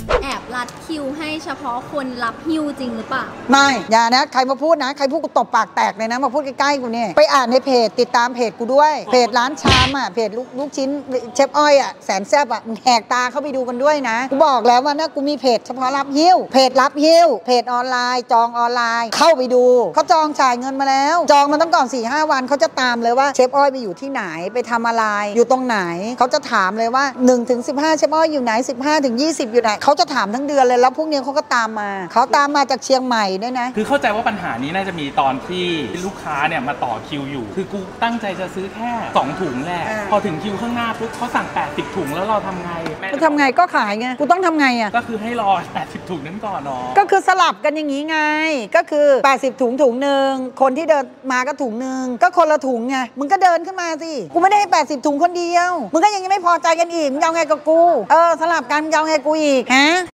แอบรัดคิวให้เฉพาะคนรับฮิ้วจริงหรือเปล่าไม่อย่านะใครมาพูดนะใครพูดกูตบปากแตกเลยนะมาพูดใกล้ๆกูเนี่ยไปอ่านในเพจติดตามเพจกูด้วยเพจร้านชามอ่ะเพจลูกชิ้นเชฟอ้อยอ่ะแสนแซ่บอ่ะมึงแหกตาเข้าไปดูกันด้วยนะกูบอกแล้วว่านะกูมีเพจเฉพาะรับฮิ้วเพจรับฮิ้วเพจออนไลน์จองออนไลน์เข้าไปดูเขาจองจ่ายเงินมาแล้วจองมันต้องก่อน 4-5 วันเขาจะตามเลยว่าเชฟอ้อยไปอยู่ที่ไหนไปทำอะไรอยู่ตรงไหนเขาจะถามเลยว่า 1-15 เชฟอ้อยอยู่ไหน 15-20 อยู่ไหนเขาจะถามทั้งเดือนเลยแล้วพวกนี้เขาก็ตามมาจากเชียงใหม่ด้วยนะคือเข้าใจว่าปัญหานี้น่าจะมีตอนที่ลูกค้าเนี่ยมาต่อคิวอยู่คือกูตั้งใจจะซื้อแค่2 ถุงแรกพอถึงคิวข้างหน้าปุ๊บเขาสั่ง80 ถุงแล้วเราทำไงกูทำไงก็ขายไงกูต้องทำไงอ่ะก็คือให้รอ80 ถุงนั้นก่อนเนาะก็คือสลับกันอย่างนี้ไงก็คือ80 ถุงหนึ่งคนที่เดินมาก็ถุงหนึ่งก็คนละถุงไงมึงก็เดินขึ้นมาสิกูไม่ได้ให้80 ถุงคนเดียวมึงก็ยังไม่พอใจกันอีกมึงเอาไงกับกูสลับกันมึงเอาไงกูอีกฮะ